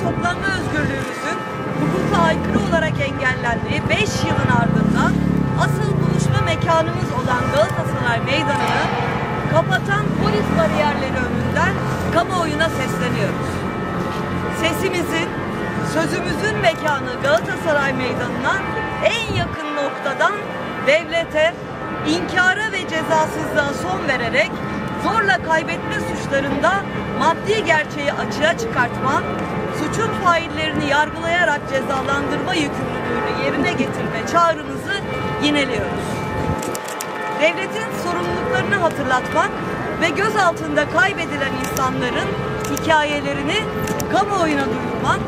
toplanma özgürlüğümüzün hukuka aykırı olarak engellendiği 5 yılın ardından asıl buluşma mekanımız olan Galatasaray Meydanı'nı kapatan polis bariyerleri önünden kamuoyuna sesleniyoruz. Sesimizin, sözümüzün mekanı Galatasaray Meydanı'na en yakın noktadan devlete, inkara ve cezasızlığa son vererek zorla kaybetme suçlarında maddi gerçeği açığa çıkartma, suçun faillerini yargılayarak cezalandırma yükümlülüğünü yerine getirme çağrımızı yineliyoruz. Devletin sorumluluklarını hatırlatmak ve gözaltında kaybedilen insanların hikayelerini kamuoyuna duyurmak,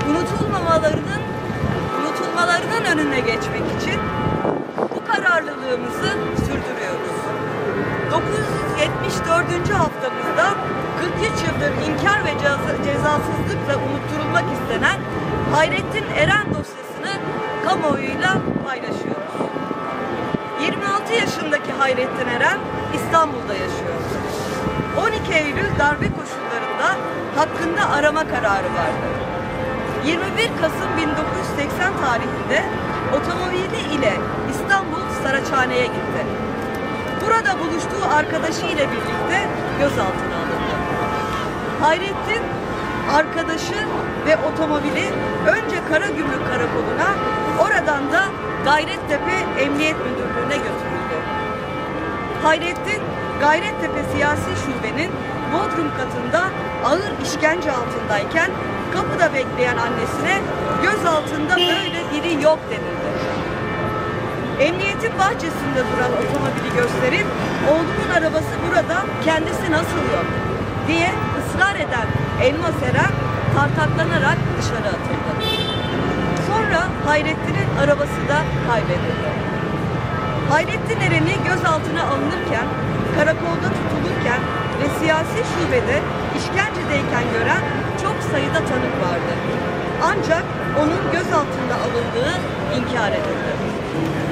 unutulmalarının önüne geçmek için bu kararlılığımızı sürdürüyoruz. 974. haftamızda 43 yıldır inkar ve cezasızlıkla unutturulmak istenen Hayrettin Eren dosyasını kamuoyuyla paylaşıyoruz. 26 yaşındaki Hayrettin Eren İstanbul'da yaşıyor. 12 Eylül darbe koşullarında hakkında arama kararı vardı. 21 Kasım 1980 tarihinde otomobili ile İstanbul Saraçhane'ye gitti. Burada buluştuğu arkadaşı ile birlikte gözaltına alındı. Hayrettin, arkadaşı ve otomobili önce Karagümrük Karakolu'na, oradan da Gayrettepe Emniyet Müdürlüğü'ne götürüldü. Hayrettin, Gayrettepe Siyasi Şube'nin Bodrum katında ağır işkence altındayken kapıda bekleyen annesine gözaltında böyle biri yok denildi. Emniyetin bahçesinde duran otomobili gösterip oğlumun arabası burada, kendisi nasıl yok diye ısrar eden Elmas Eren tartaklanarak dışarı atıldı. Sonra Hayrettin'in arabası da kaybedildi. Hayrettin Eren'i gözaltına alınırken, karakolda tutulurken ve siyasi şubede işkencedeyken gören çok sayıda tanık vardı. Ancak onun gözaltında alındığı inkar edildi.